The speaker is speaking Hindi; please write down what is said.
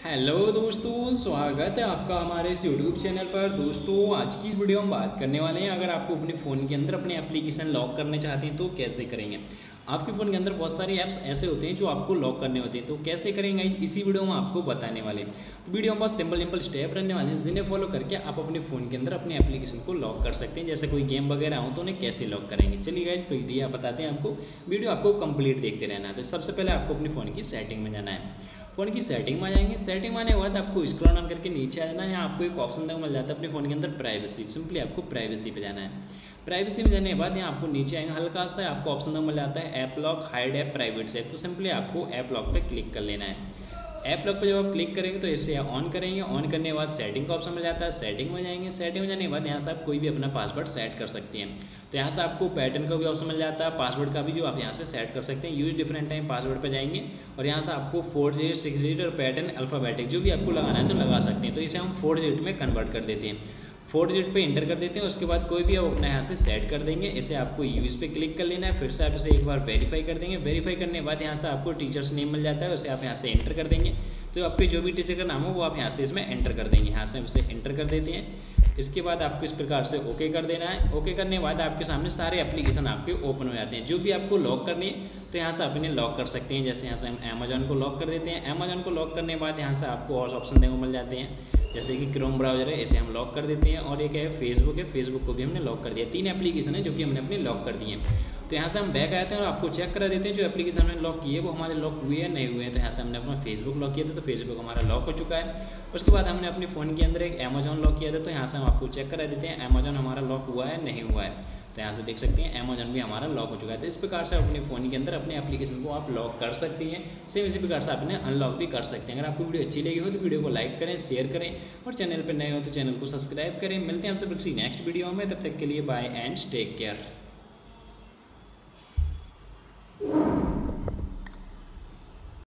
हेलो दोस्तों, स्वागत है आपका हमारे इस यूट्यूब चैनल पर। दोस्तों, आज की इस वीडियो में बात करने वाले हैं, अगर आपको अपने फ़ोन के अंदर अपने एप्लीकेशन लॉक करने चाहते हैं तो कैसे करेंगे। आपके फ़ोन के अंदर बहुत सारे ऐप्स ऐसे होते हैं जो आपको लॉक करने होते हैं, तो कैसे करेंगे इसी वीडियो में आपको बताने वाले। तो वीडियो में बस सिंपल स्टेप रहने वाले हैं, जिन्हें फॉलो करके आप अपने फ़ोन के अंदर अपने एप्लीकेशन को लॉक कर सकते हैं। जैसे कोई गेम वगैरह हो तो उन्हें कैसे लॉक करेंगे, चलिए गाइस तो बताते हैं आपको। वीडियो आपको कंप्लीट देखते रहना है। तो सबसे पहले आपको अपने फ़ोन की सेटिंग में जाना है। फ़ोन की सेटिंग में आ जाएंगे। सेटिंग में आने के बाद आपको स्क्रॉल डाउन करके नीचे आ जाना है। यहाँ आपको एक ऑप्शन देखो मिल जाता है अपने फ़ोन के अंदर प्राइवेसी। सिंपली आपको प्राइवेसी पे जाना है। प्राइवेसी में जाने के बाद यहाँ आपको नीचे आएंगे, हल्का सा आपको ऑप्शन देखो मिल जाता है app lock, hide app, private से। तो सिंपली आपको ऐप लॉक पे क्लिक कर लेना है। ऐप लॉक पे जब आप क्लिक करेंगे तो इसे ऑन करेंगे। ऑन करने के बाद सेटिंग का ऑप्शन मिल जाता है, सेटिंग में जाएंगे। सेटिंग में जाने के बाद यहाँ से आप कोई भी अपना पासवर्ड सेट कर सकते हैं। तो यहाँ से आपको पैटर्न का भी ऑप्शन मिल जाता है, पासवर्ड का भी, जो आप यहाँ से सेट कर सकते हैं। यूज डिफरेंट टाइम पासवर्ड पे जाएंगे और यहाँ से आपको 4 डिजिट 6 डिजिट और पैटर्न अल्फ़ाबेटिक जो भी आपको लगाना है तो लगा सकते हैं। तो इसे हम 4 डिजिट में कन्वर्ट कर देते हैं। 4 डिजिट पे इंटर कर देते हैं। उसके बाद कोई भी आप अपना यहाँ से सेट कर देंगे। इसे आपको यूज़ पे क्लिक कर लेना है। फिर से आप इसे एक बार वेरीफाई कर देंगे। वेरीफाई करने के बाद यहाँ से आपको टीचर्स नेम मिल जाता है, उसे आप यहाँ से एंटर कर देंगे। तो आपके जो भी टीचर का नाम हो वो आप यहाँ से इसमें एंटर कर देंगे। यहाँ से उसे एंटर कर देते हैं। इसके बाद आपको इस प्रकार से ओके कर देना है। ओके करने के बाद आपके सामने सारे एप्लीकेशन आपके ओपन हो जाते हैं। जो भी आपको लॉक करनी है तो यहाँ से आप इन्हें लॉक कर सकते हैं। जैसे यहाँ से हम अमेजॉन को लॉक कर देते हैं। अमेजॉन को लॉक करने के बाद यहाँ से आपको और ऑप्शन देखने को मिल जाते हैं, जैसे कि क्रोम ब्राउजर है, इसे हम लॉक कर देते हैं। और एक है फेसबुक को भी हमने लॉक कर दिया। 3 एप्लीकेशन है जो कि हमने अपने लॉक कर दिए हैं। तो यहाँ से हम बैक आते हैं और आपको चेक करा देते हैं जो एप्लीकेशन हमने लॉक किए वो हमारे लॉक हुए या नहीं हुए हैं। तो यहाँ से हमने अपना फेसबुक लॉक किया था तो फेसबुक हमारा लॉक हो चुका है। उसके बाद हमने अपने फ़ोन के अंदर एक अमेजॉन लॉक किया था, तो यहाँ से हम आपको चेक करा देते हैं अमेजॉन हमारा लॉक हुआ है नहीं हुआ है। तो यहाँ से देख सकते हैं अमेजॉन भी हमारा लॉक हो चुका है। तो इस प्रकार से अपने फ़ोन के अंदर अपने एप्लीकेशन को आप लॉक कर सकती हैं। सेम इसी प्रकार से आप इन्हें अनलॉक भी कर सकते हैं। अगर आपको वीडियो अच्छी लगी हो तो वीडियो को लाइक करें, शेयर करें और चैनल पर नए हो तो चैनल को सब्सक्राइब करें। मिलते हैं आपसे किसी नेक्स्ट वीडियो में, तब तक के लिए बाय एंड टेक केयर।